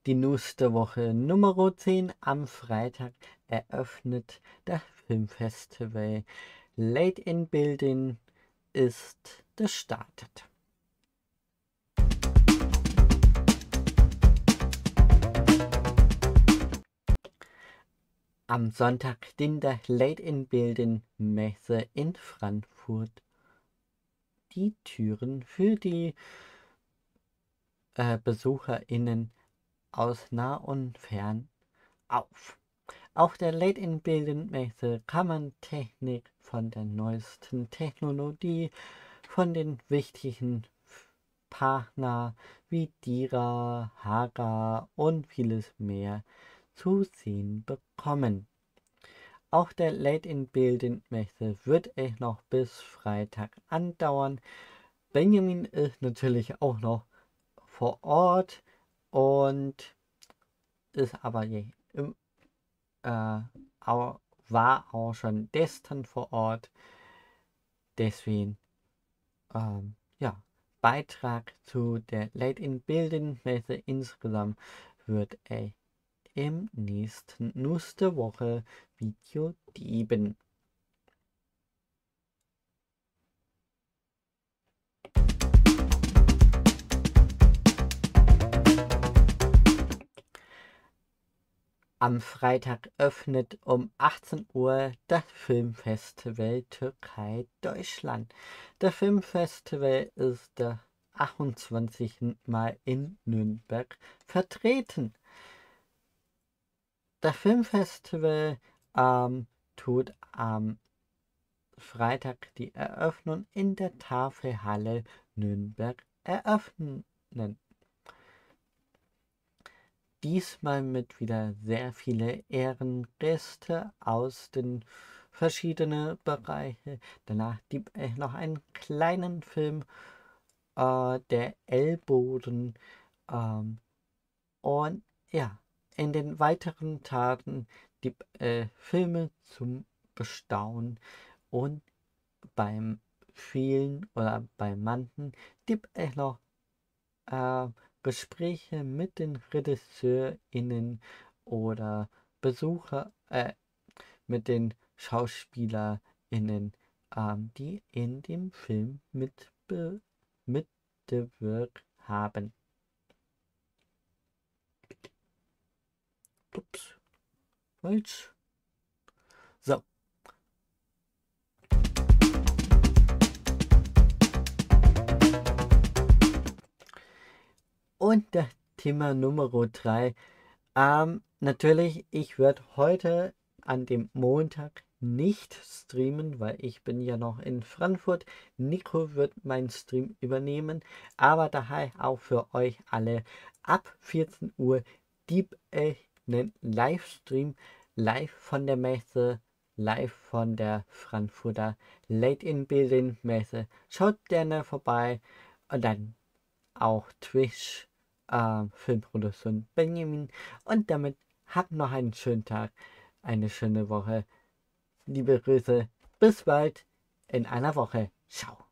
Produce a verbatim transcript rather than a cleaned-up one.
die News der Woche Nummer zehn. Am Freitag eröffnet das Filmfestival. Late in Building ist gestartet. Am Sonntag dient der Late in Building Messe in Frankfurt die Türen für die äh, BesucherInnen aus nah und fern auf. Auf der Late in Building Messe kann man Technik von der neuesten Technologie von den wichtigen Partnern wie Dira, Haga und vieles mehr zu sehen bekommen. Auch der Late in Building Messe wird es noch bis Freitag andauern. Benjamin ist natürlich auch noch vor Ort und ist aber je, im, äh, auch, war auch schon gestern vor Ort. Deswegen, ähm, ja, Beitrag zu der Late in Building Messe insgesamt wird er im nächsten News der Woche Video geben. Am Freitag öffnet um achtzehn Uhr das Filmfestival Türkei Deutschland. Das Filmfestival ist das achtundzwanzigste Mal in Nürnberg vertreten. Das Filmfestival ähm, tut am Freitag die Eröffnung in der Tafelhalle Nürnberg eröffnen. Diesmal mit wieder sehr viele Ehrengäste aus den verschiedenen Bereichen. Danach gibt es noch einen kleinen Film, äh, der Ellboden. Ähm, und ja, in den weiteren Tagen gibt es Filme zum Bestaunen und beim vielen oder bei manchen gibt es noch äh, Gespräche mit den RegisseurInnen oder Besucher, äh, mit den SchauspielerInnen, ähm, die in dem Film mitbe mitgewirkt haben. Ups, falsch. So. Und das Thema Nummer drei. Ähm, natürlich, ich werde heute an dem Montag nicht streamen, weil ich bin ja noch in Frankfurt. Nico wird meinen Stream übernehmen, aber daher auch für euch alle ab vierzehn Uhr gibt es einen Livestream live von der Messe, live von der Frankfurter Late in Building Messe. Schaut gerne vorbei und dann auch Twitch, äh, Filmproduktion Benjamin. Und damit habt noch einen schönen Tag, eine schöne Woche. Liebe Grüße, bis bald in einer Woche. Ciao.